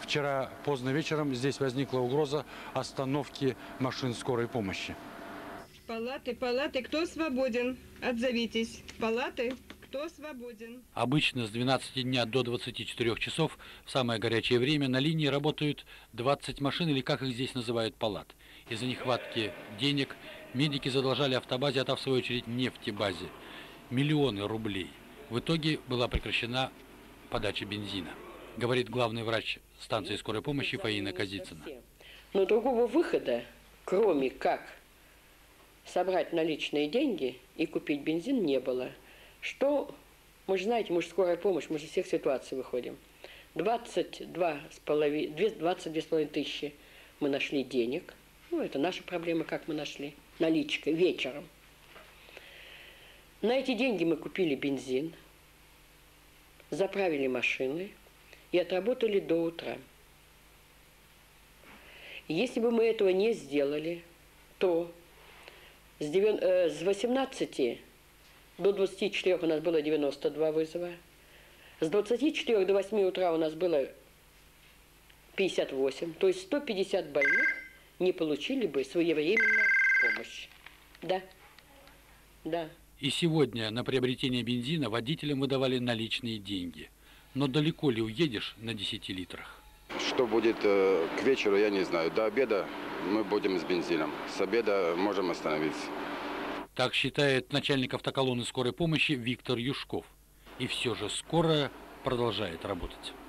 Вчера поздно вечером здесь возникла угроза остановки машин скорой помощи. Палаты, палаты, кто свободен? Отзовитесь. Палаты, кто свободен? Обычно с 12 дня до 24 часов в самое горячее время на линии работают 20 машин, или как их здесь называют, палат. Из-за нехватки денег медики задолжали автобазе, а та в свою очередь нефтебазе, миллионы рублей. В итоге была прекращена подача бензина, говорит главный врач станции скорой помощи Фаина Казицына. Но другого выхода, кроме как собрать наличные деньги и купить бензин, не было. Что, мы же знаете, мы же скорая помощь, мы же из всех ситуаций выходим. 22,5 тысячи мы нашли денег. Ну, это наша проблема, как мы нашли. Наличкой, вечером. На эти деньги мы купили бензин, заправили машины и отработали до утра. Если бы мы этого не сделали, то с 18 до 24 у нас было 92 вызова. С 24 до 8 утра у нас было 58. То есть 150 больных не получили бы своевременную помощь. Да. Да. И сегодня на приобретение бензина водителям выдавали наличные деньги. Но далеко ли уедешь на 10 литрах? Что будет к вечеру, я не знаю. До обеда мы будем с бензином. С обеда можем остановиться. Так считает начальник автоколонны скорой помощи Виктор Юшков. И все же скорая продолжает работать.